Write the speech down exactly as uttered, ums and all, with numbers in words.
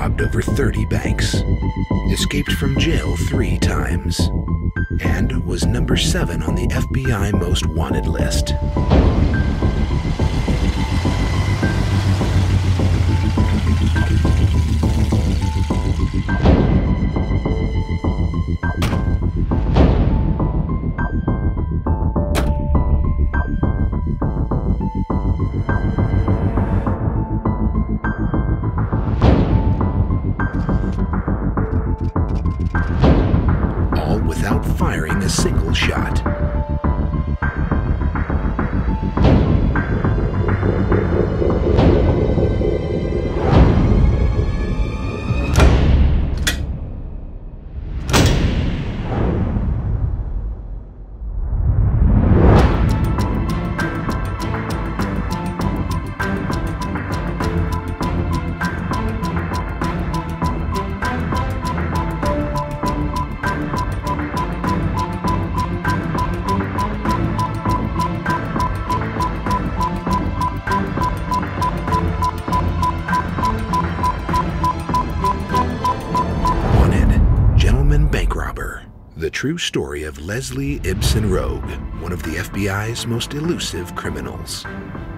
robbed over thirty banks, escaped from jail three times, and was number seven on the F B I Most Wanted list. Without firing a single shot. The true story of Leslie Ibsen Rogge, one of the F B I's most elusive criminals.